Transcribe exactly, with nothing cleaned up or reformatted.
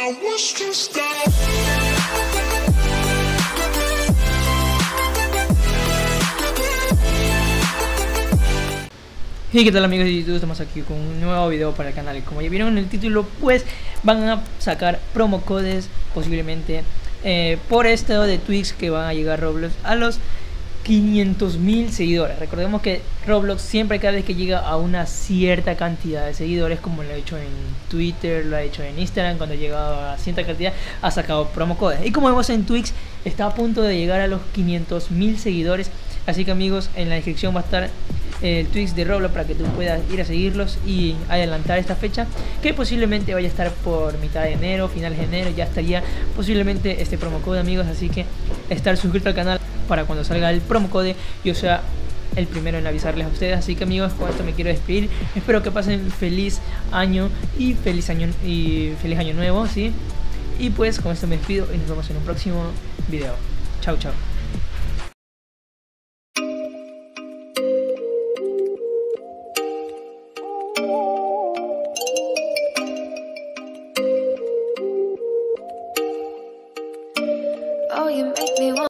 I was just down. Hey, ¿qué tal amigos de YouTube? Estamos aquí con un nuevo video para el canal. Como ya vieron en el título, pues van a sacar promo codes posiblemente eh, por esto de Twix, que van a llegar Roblox a los quinientos mil seguidores. Recordemos que Roblox siempre, cada vez que llega a una cierta cantidad de seguidores, como lo ha hecho en Twitter, lo ha hecho en Instagram, cuando ha llegado a cierta cantidad ha sacado promo codes. Y como vemos en Twix, está a punto de llegar a los quinientos mil seguidores. Así que amigos, en la descripción va a estar el Twix de Roblox para que tú puedas ir a seguirlos y adelantar esta fecha, que posiblemente vaya a estar por mitad de enero, finales de enero. Ya estaría posiblemente este promo code, amigos. Así que estar suscrito al canal para cuando salga el promo code yo sea el primero en avisarles a ustedes. Así que amigos, con esto me quiero despedir. Espero que pasen feliz año y feliz año y feliz año nuevo, ¿sí? Y pues con esto me despido y nos vemos en un próximo video. Chao, chao. Oh, you make me want